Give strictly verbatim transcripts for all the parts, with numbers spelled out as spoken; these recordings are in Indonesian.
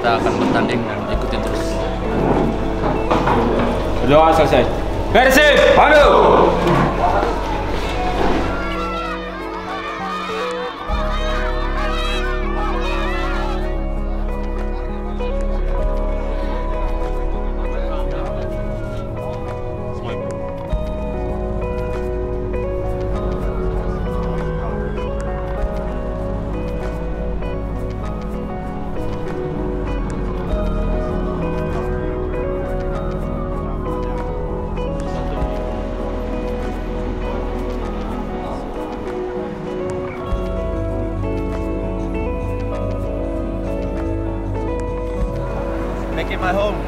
kita akan bertanding dan ikutin terus. Berdoa selesai. Persib, maju! Make it my home.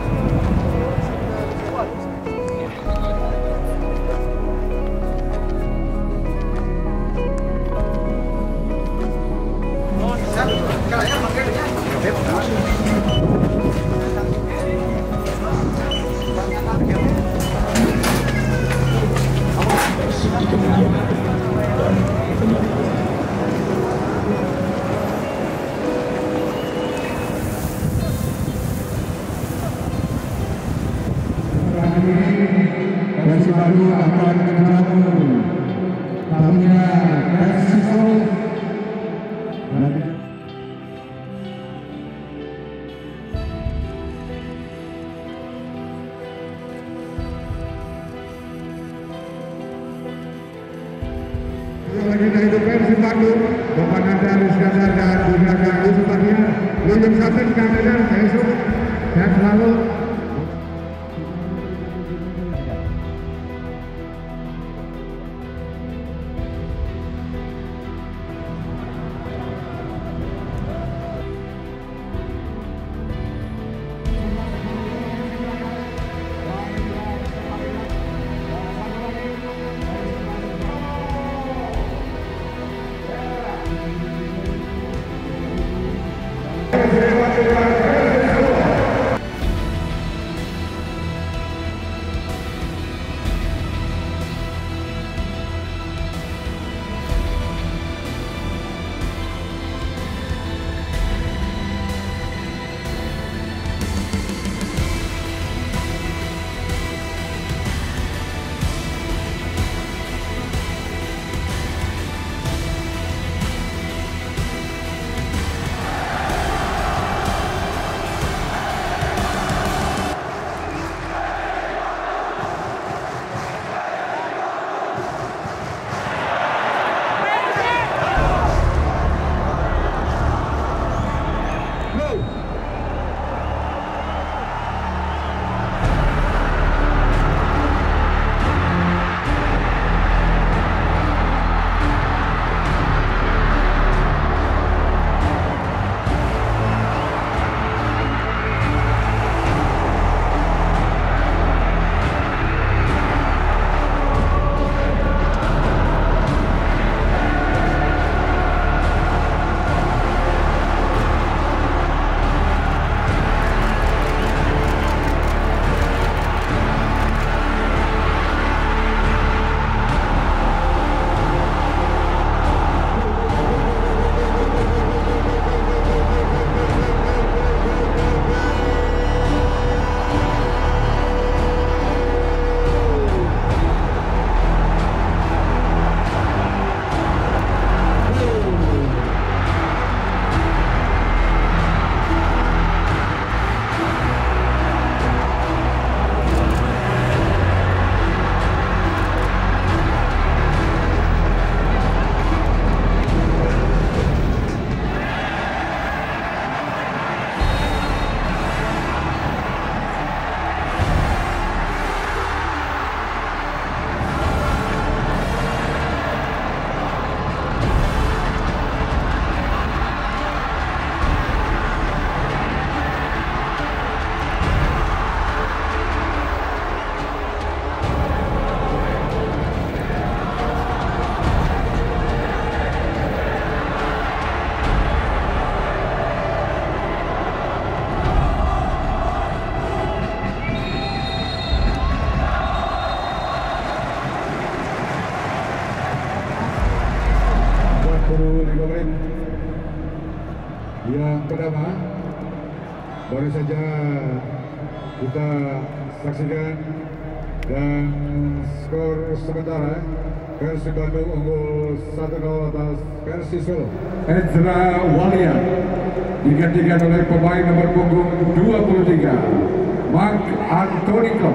Versi baru akan menjadi tamunya Persiko. Legenda hidup Persib Bandung, Bapak Nazar Iskandar dan di belakang Yusufania, William Safin Kamera, besok sehat selalu. Yang pertama baru saja kita saksikan dan skor sementara Persib Bandung unggul satu nol atas Persis Solo. Ezra Walian digantikan oleh pemain nomor punggung dua puluh tiga Mark Antoniko.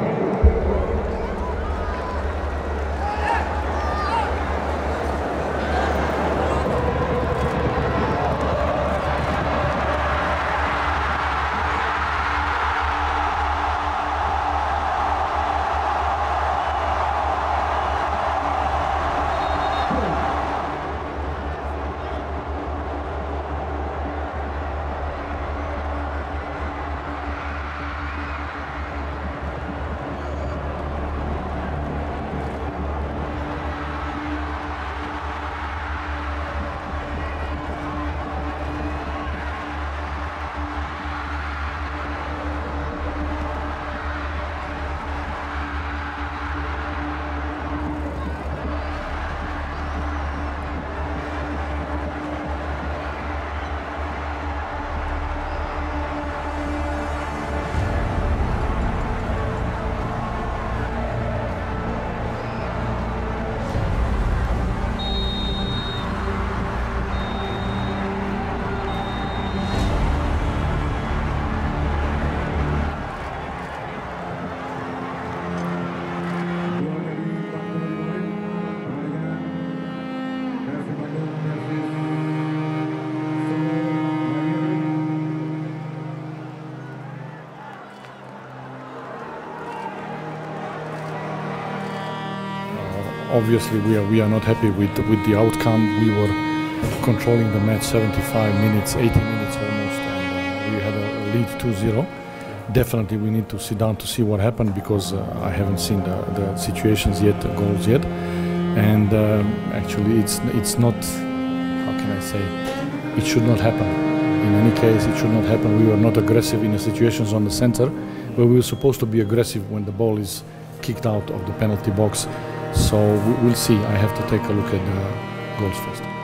Obviously, we are we are not happy with with the outcome. We were controlling the match seventy-five minutes, eighty minutes almost, and uh, we had a lead two zero. Definitely, we need to sit down to see what happened because uh, I haven't seen the, the situations yet, the goals yet, and um, actually, it's it's not. How can I say? It should not happen. In any case, it should not happen. We were not aggressive in the situations on the center, where we were supposed to be aggressive when the ball is kicked out of the penalty box. So we'll see. I have to take a look at the goals first.